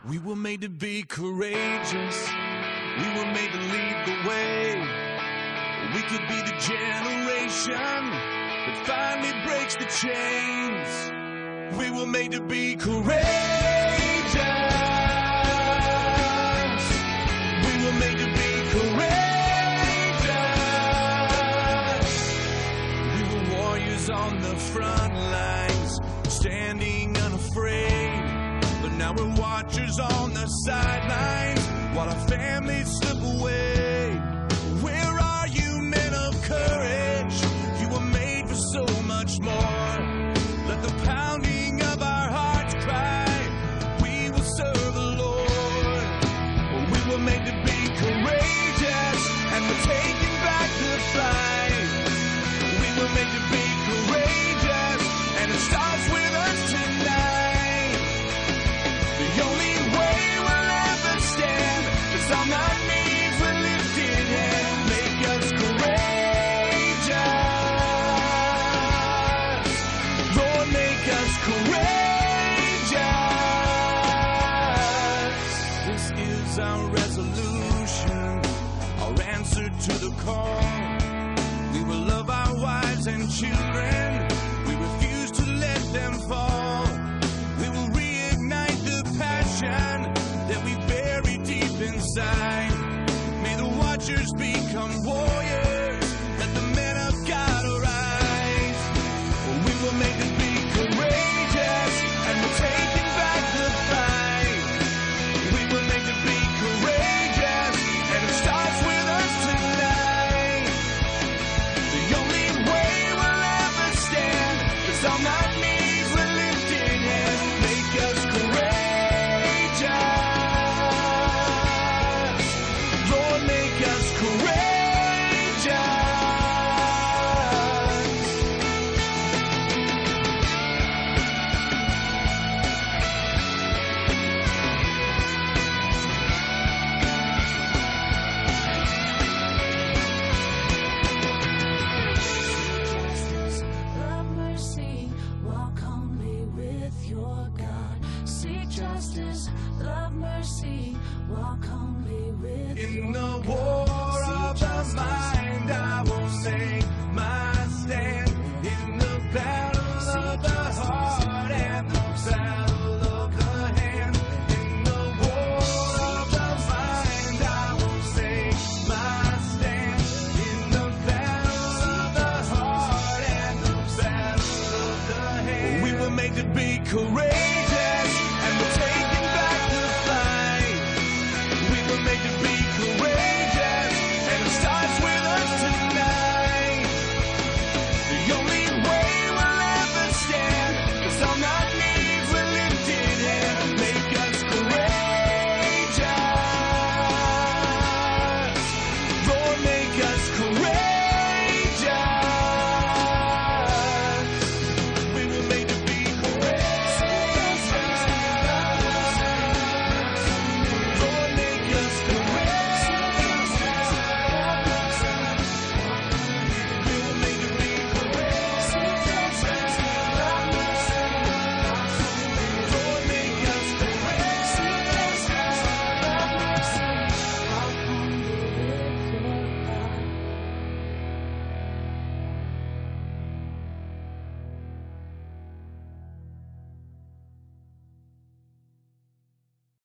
We were made to be courageous. We were made to lead the way. We could be the generation that finally breaks the chains. We were made to be courageous. We were made to be courageous. We were warriors on the front lines, standing unafraid. But now we're watchers on the sidelines while our families slip away. Where are you, men of courage? You were made for so much more. Let the pounding of our hearts cry, we will serve the Lord. Well, we were made to be courageous, and we're taking back the fight. We were made to be courageous, and it starts with us tonight. The only way we'll ever stand is on our knees with lifted hand. Make us courageous. Lord, make us courageous. This is our resolution, our answer to the call. We will love our wives and children. We refuse to let them fall. We will reignite the passion that we bury deep inside. May the watchers become warriors. Let the men of God arise. For we were made to be courageous, and we're taking back the fight. We were made to be courageous, and it starts with us tonight. The only way we'll ever stand is on our knees with lifted hands. Make us courageous. Lord, make us courageous. Love mercy, walk humbly with your God. Seek justice, love mercy, walk humbly with In your the God. war of the mind, I will say my stand. In the battle of the heart and the battle of the hand. In the war of the mind, I will say my stand. In the battle of the heart and the battle of the hand. We were made to be courageous.